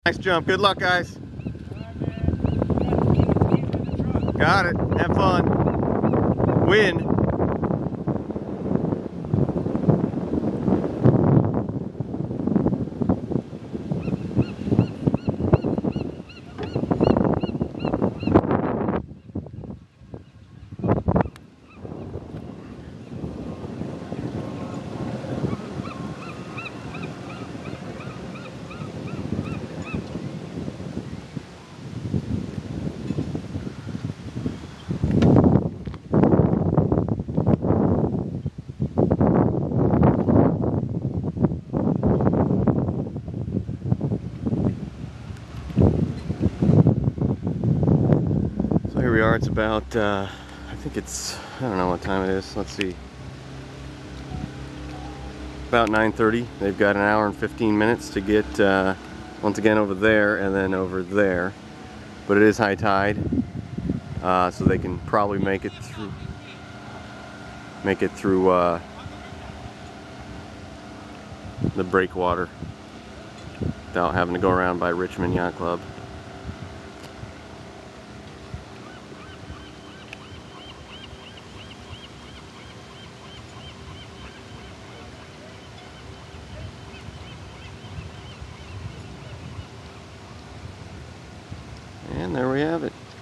Nice jump. Good luck, guys. Got it. Have fun. Win. Here we are. It's about, I think it's, I don't know what time it is. Let's see. About 9:30. They've got an hour and 15 minutes to get, once again, over there and then over there. But it is high tide, so they can probably make it through the breakwater without having to go around by Richmond Yacht Club. And there we have it.